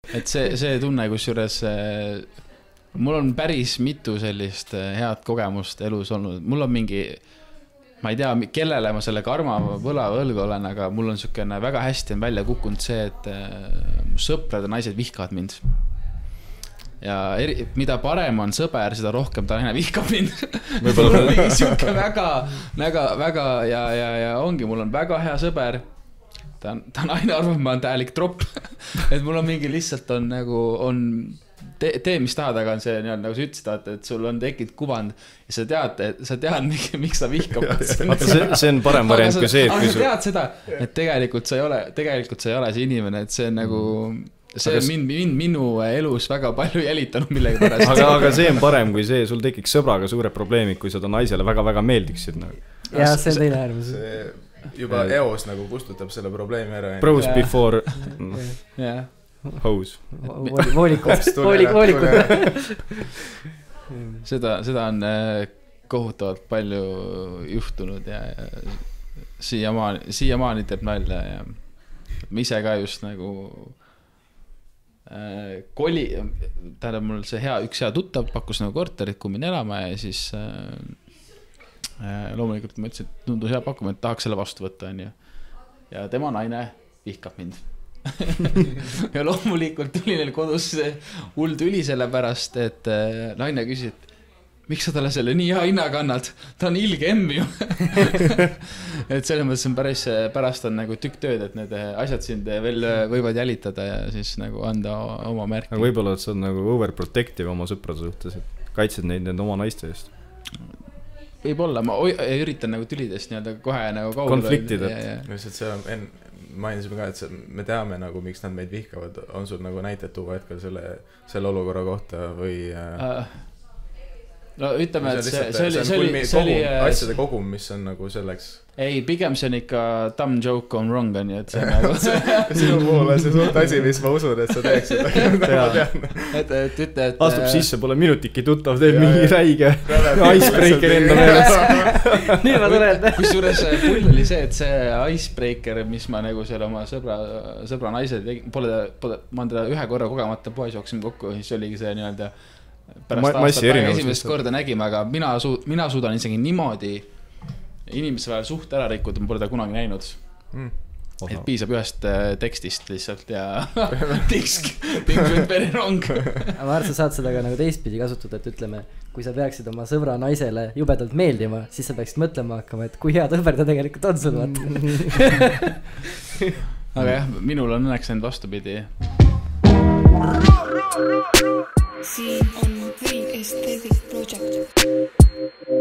et see tunne, kus juures mul on päris mitu sellist head kogemust elus olnud. Mul on mingi, ma ei tea, kellele ma selle karma võlgu olen, aga mul on sükene väga hästi on välja kukkunud see, et mu sõprad ja naised vihkavad mind. Ja mida parem on sõber, seda rohkem ta aina vihkab mind. Mul on mingi süke väga ja ongi, mul on väga hea sõber. Ta on aina arvab, ma on täielik tropp. Et mul on mingi lihtsalt on nagu, tee mis tahad, aga on see nagu sa ütlesid, et sul on tekkinud kuvand ja sa tead miks sa vihkab. See on parem variant kui see, aga sa tead seda, et tegelikult sa ei ole see inimene, et see on nagu see on minu elus väga palju jälitanud millega pärast. Aga see on parem kui see, sul tekiks sõbraga suured probleemid, kui sa ta naisele väga teiksid nagu. Ja see on teine äärmus. Juba eos nagu kustutab selle probleemi ära. Bros before hose. Voolikud. Seda on kohutavalt palju juhtunud ja siiamaani teeb nalja ja ma ise ka just nagu tähendab mul see üks hea tuttav pakkus nagu korterit, kui minna elama ja siis loomulikult ma ütlesin, et tundus hea pakkumine, et tahaks selle vastu võtta ja tema naine vihkab mind. Ja loomulikult tuli neil kodus hull tüli selle pärast, et naine küsis, et miks sa talle selle nii hea hinnaga annad? Ta on ilge emmi ju. Et selles mõttes on pärast on nagu tükk tööd, et need asjad sind veel võivad jälitada ja siis nagu anda oma märki. Aga võib-olla, et sa on nagu overprotective oma sõprade suhtes, et kaitsed neid oma naiste eest. Võib-olla, ma üritan nagu tülidest kohe nagu kaugele. Konfliktid. Mainisime ka, et me teame nagu, miks nad meid vihkavad. On sul nagu näited tuua hetkel selle olukorra kohta või... No ütleme, et see oli asjade kogum, mis on nagu selleks... Ei, pigem see on ikka dumb joke on wrong, nii et see nagu... Sinu poole see suurt asi, mis ma usun, et sa teeksid. Astub sisse, pole minutiki tuttav, teeb mingi räige icebreaker enda meeles. Nii ma tulen. Kusjuures pull oli see, et see icebreaker, mis ma nagu selle oma sõbra naise tegin, ma on teda ühe korra kogemata poes jooksin kokku, siis oligi see nii-öelda pärast aastat esimest korda nägime, aga mina suudan isegi niimoodi inimese vahel suht ära rikkuda, ma pole ta kunagi näinud. Et piisab ühest tekstist lihtsalt ja tiksk verirong. Ma arvan, sa saad seda ka nagu teistpidi kasutada, et ütleme, kui sa peaksid oma sõbra naisele jubedalt meeldima, siis sa peaksid mõtlema hakkama, et kui hea tõber ta tegelikult on sul vaata. Aga jah, minul on õnneks end vastupidi. Siin on Real Aesthetic Project.